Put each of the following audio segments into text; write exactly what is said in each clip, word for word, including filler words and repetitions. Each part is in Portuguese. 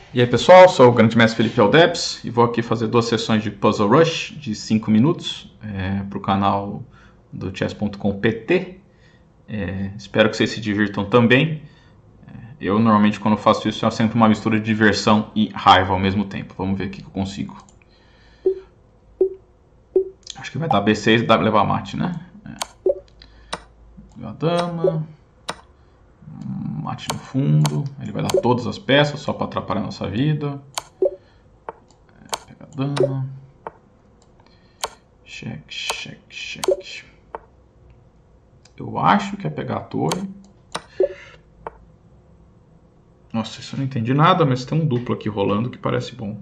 E aí pessoal, sou o Grande Mestre Felipe Aldeps e vou aqui fazer duas sessões de Puzzle Rush de cinco minutos é, para o canal do chess ponto com ponto pt. É, espero que vocês se divirtam também. É, eu normalmente quando faço isso é sempre uma mistura de diversão e raiva ao mesmo tempo. Vamos ver o que eu consigo. Acho que vai dar B seis e dá pra levar mate, né? É. A dama. Mate no fundo. Ele vai dar todas as peças só para atrapalhar a nossa vida. É, pega a dama. Cheque, cheque, cheque. Eu acho que é pegar a torre. Nossa, isso eu não entendi nada, mas tem um duplo aqui rolando que parece bom.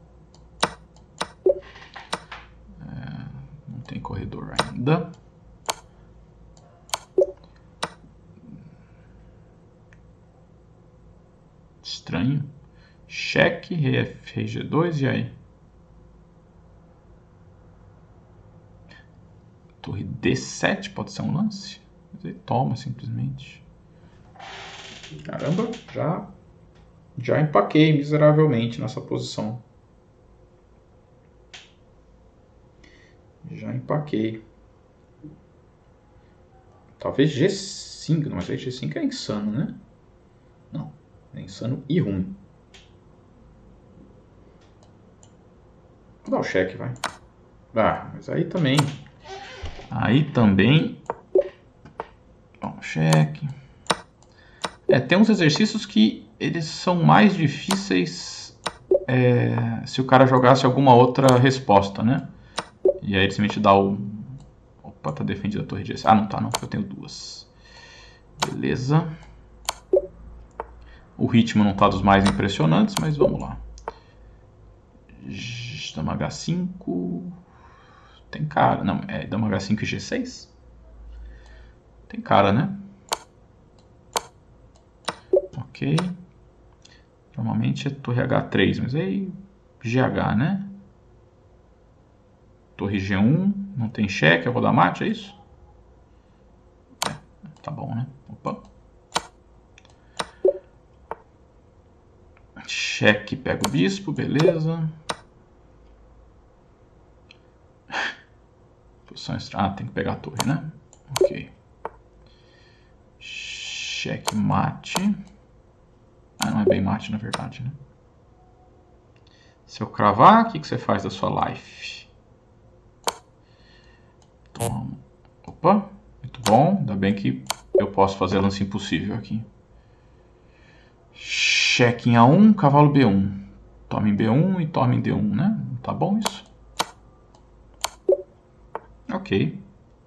É, não tem corredor ainda. Estranho. Cheque, rei F, rei G dois, e aí? Torre D sete pode ser um lance? Mas ele toma simplesmente. Caramba, já, já empaquei miseravelmente nessa posição. Já empaquei. Talvez G cinco, mas aí G cinco é insano, né? Não, é insano e ruim. Vou dar o cheque, vai. Ah, mas aí também... Aí também... Bom, cheque... É, tem uns exercícios que eles são mais difíceis é, se o cara jogasse alguma outra resposta, né? E aí ele simplesmente dá o... Opa, tá defendida a torre de... Ah, não tá não, porque eu tenho duas. Beleza. O ritmo não tá dos mais impressionantes, mas vamos lá. Dama H cinco... Tem cara... Não, é Dama H cinco e G seis? Tem cara, né? Ok. Normalmente é torre H três, mas aí G H, né? Torre G um, não tem cheque, eu vou dar mate, é isso? É, tá bom, né? Opa. Cheque, pega o bispo, beleza. Posição extra... Ah, tem que pegar a torre, né? Ok. Cheque, mate. Ah, não é bem mate, na verdade, né? Se eu cravar, o que, que você faz da sua life? Toma. Opa, muito bom. Ainda bem que eu posso fazer lance impossível aqui. Cheque em A um, cavalo B um. Toma em B um e toma em D um, né? Tá bom isso? Ok.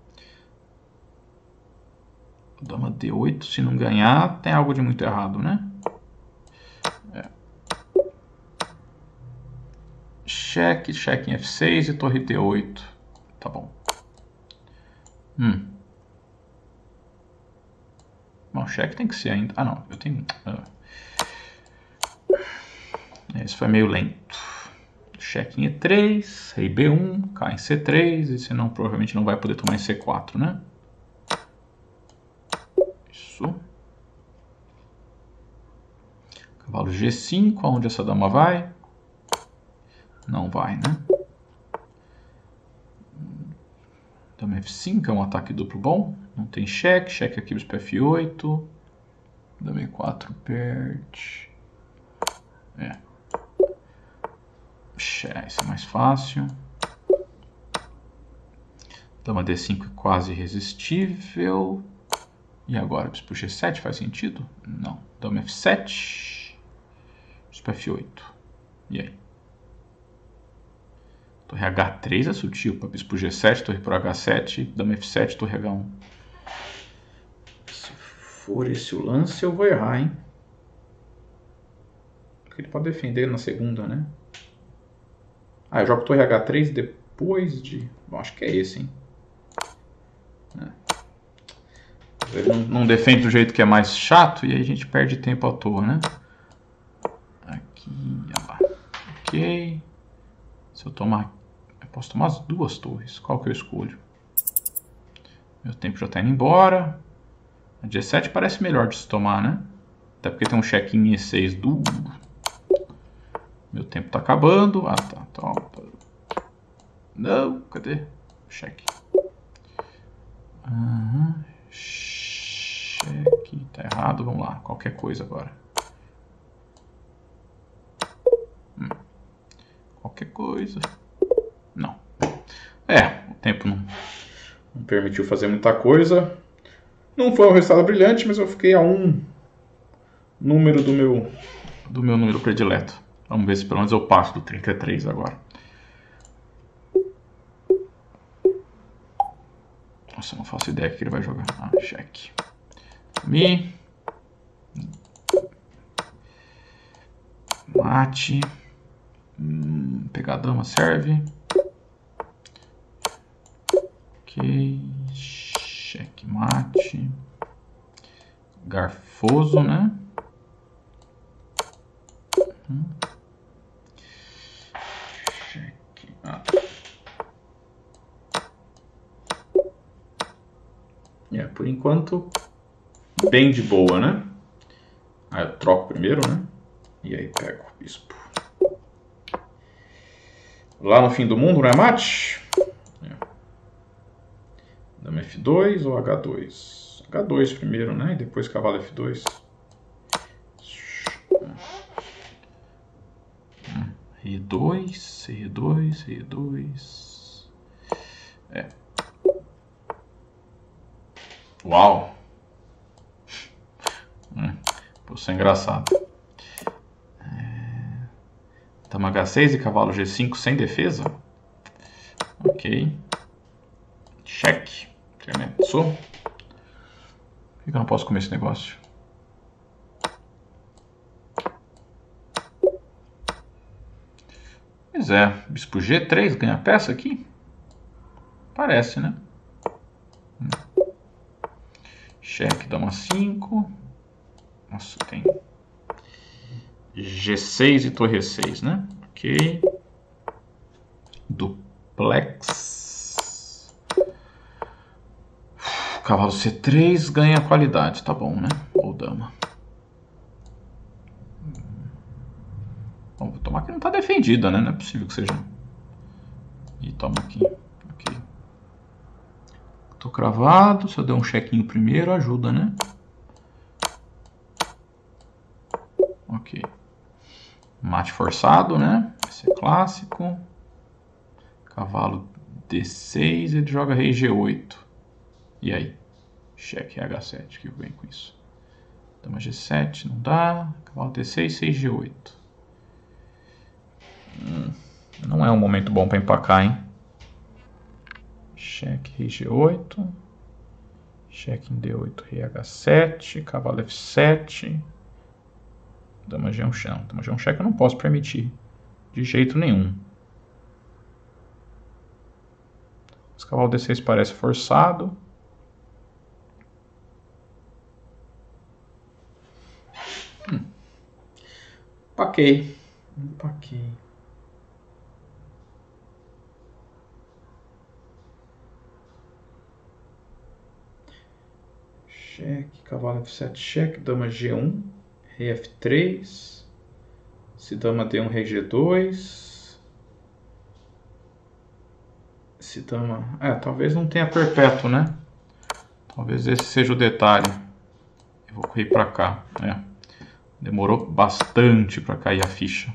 Dama D oito, se não ganhar, tem algo de muito errado, né? É. Cheque, cheque em F seis e torre D oito. Tá bom. Hum. Bom, cheque tem que ser ainda... Ah, não. Eu tenho... Uh... Esse foi meio lento. Cheque em E três, rei B um, cai em C três, e senão provavelmente não vai poder tomar em C quatro, né? Isso. Cavalo G cinco, aonde essa dama vai? Não vai, né? Dama F cinco é um ataque duplo bom. Não tem cheque, cheque aqui para F oito. Dama E quatro perde. É. Esse é mais fácil. Dama D cinco é quase irresistível. E agora, bispo G sete faz sentido? Não. Dama F sete. Bispo F oito. E aí? Torre H três é sutil para bispo G sete, torre por H sete, dama F sete, torre H um. Se for esse o lance, eu vou errar, hein? Porque ele pode defender na segunda, né? Ah, eu jogo torre H três depois de... Bom, acho que é esse, hein? É. Ele não, não defende do jeito que é mais chato e aí a gente perde tempo à toa, né? Aqui, olha lá. Ok. Se eu tomar... Eu posso tomar as duas torres. Qual que eu escolho? Meu tempo já está indo embora. A G sete parece melhor de se tomar, né? Até porque tem um cheque em E seis duro. Meu tempo tá acabando. Ah, tá. Tá. Não, cadê? Cheque. Uhum. Cheque. Tá errado. Vamos lá. Qualquer coisa agora. Hum. Qualquer coisa. Não. É, o tempo não, não permitiu fazer muita coisa. Não foi um resultado brilhante, mas eu fiquei a um número do meu, do meu número predileto. Vamos ver se pelo menos eu passo do trinta e três agora. Nossa, eu não faço ideia que ele vai jogar. Ah, cheque. Mi. Mate. Hum, pegar a dama serve. Ok. Cheque mate. Garfoso, né? Hum. Cheque. Ah. É, por enquanto, bem de boa, né? Aí eu troco primeiro, né? E aí pego o bispo. Lá no fim do mundo, não é mate? É. Dama F dois ou H dois? H dois primeiro, né? E depois cavalo F dois. Rei dois, Rei dois, Rei dois. É. Uau! Hum, isso é engraçado. É... Dama H seis e cavalo G cinco sem defesa? Ok. Cheque. Tremendo. Por que eu não posso comer esse negócio? Pois é. Bispo G três ganha peça aqui? Parece, né? Hum. Cheque, dama cinco. Nossa, tem G seis e torre E seis, né? Ok. Duplex. Cavalo C três ganha qualidade, tá bom, né? Ou dama. Bom, vou tomar que não tá defendida, né? Não é possível que seja. E toma aqui. Ok. Tô cravado. Se eu der um chequinho primeiro, ajuda, né? Ok. Mate forçado, né? Esse é clássico. Cavalo D seis, ele joga rei G oito. E aí? Cheque H sete, que vem com isso. Dama G sete, não dá. Cavalo D seis, seis G oito. Hum, não é um momento bom para empacar, hein? Cheque rei G oito. Cheque em D oito, rei H sete. Cavalo F sete. Dama G um chão. Dama G um cheque eu não posso permitir. De jeito nenhum. Esse cavalo D seis parece forçado. Hum. Empaquei. Empaquei. Cheque, cavalo F sete, cheque, dama G um, rei F três. Se dama D um, rei G dois. Se dama... É, talvez não tenha perpétuo, né? Talvez esse seja o detalhe. Eu vou correr pra cá. É. Demorou bastante pra cair a ficha.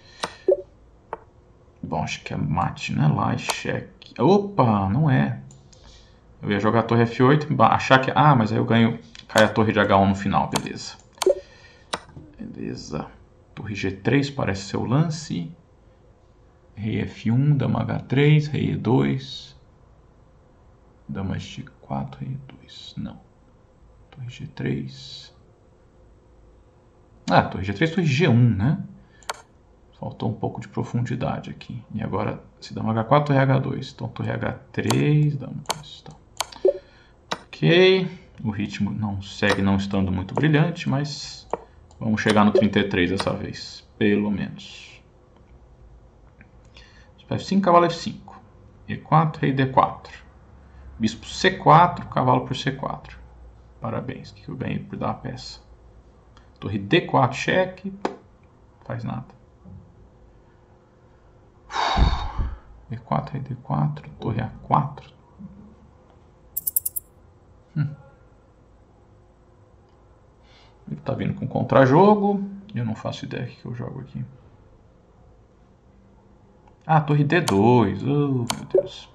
Bom, acho que é mate, né? Lá e cheque. Opa, não é. Eu ia jogar a torre F oito, achar que... Ah, mas aí eu ganho... Cai a torre de H um no final, beleza. Beleza. Torre G três parece ser o lance. Rei F um, dama H três, rei E dois. Dama G quatro, rei E dois. Não. Torre G três. Ah, torre G três, torre G um, né? Faltou um pouco de profundidade aqui. E agora, se dama H quatro, torre H dois. Então, torre H três, dama... Então. Ok. O ritmo não segue não estando muito brilhante, mas vamos chegar no trinta e três dessa vez. Pelo menos. F cinco, cavalo F cinco. E quatro, rei D quatro. Bispo C quatro, cavalo por C quatro. Parabéns, que eu ganhei por dar a peça. Torre D quatro, cheque. Faz nada. rei D quatro, torre A quatro. Hum. Ele tá vindo com contra-jogo. Eu não faço ideia do que eu jogo aqui. Ah, torre D dois. Oh, meu Deus.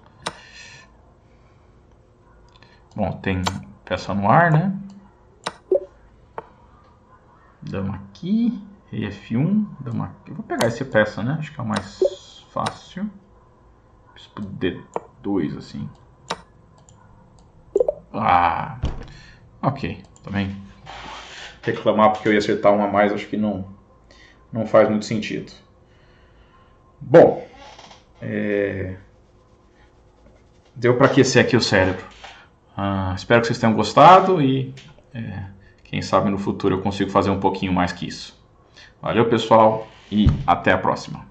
Bom, tem peça no ar, né? Dama aqui. Rei F um. Dama aqui. Eu vou pegar essa peça, né? Acho que é o mais fácil. Bispo D dois, assim. Ah. Ok. Também reclamar porque eu ia acertar uma a mais, acho que não, não faz muito sentido. Bom. É... Deu para aquecer aqui o cérebro. Ah, espero que vocês tenham gostado e é, quem sabe no futuro eu consigo fazer um pouquinho mais que isso. Valeu, pessoal, e até a próxima.